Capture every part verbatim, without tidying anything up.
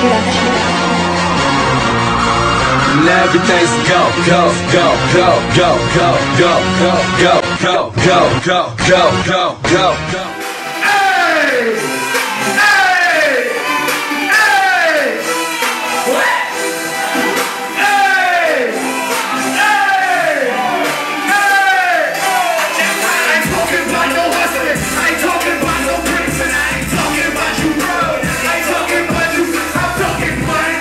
And everything's go, go, go, go, go, go, go, go, go, go, go, go, go, go, go, go. Hey! Hey! Hey! What? Hey! Hey! Hey! I ain't talking about no hustling. I ain't talking about no bricks, and I ain't talking about you, bro. I ain't talking about you. I'm talking money.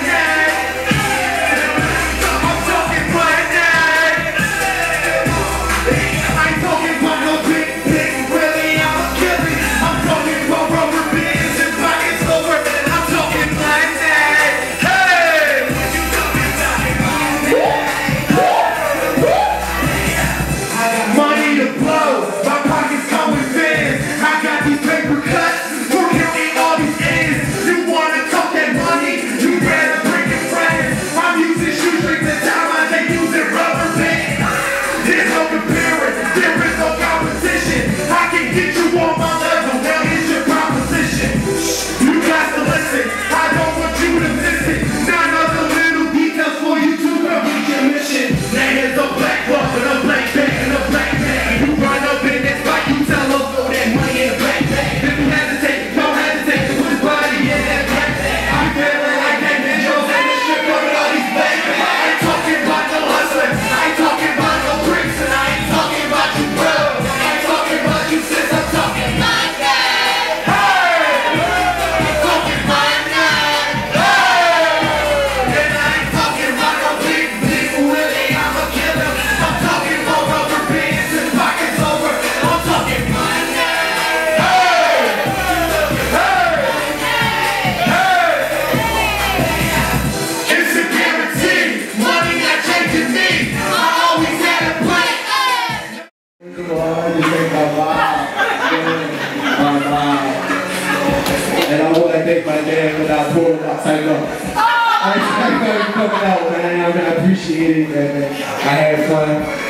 And I want to thank my dad for that poor box. I know. I expect that coming out, man. I, I appreciate it, man. I had fun.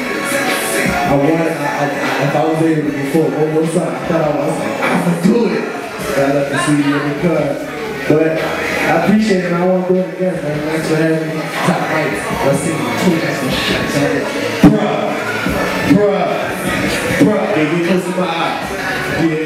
I wanted, I, I, if I was able to before one more time, I thought I was like, I'm going to do it. But I love to see you in the car. But I appreciate it, and I want to do it again, man. Thanks for having me. Top mics. Let's see. Two guys some shit. Bruh. Bruh. Bruh. They get close to my eye. Yeah.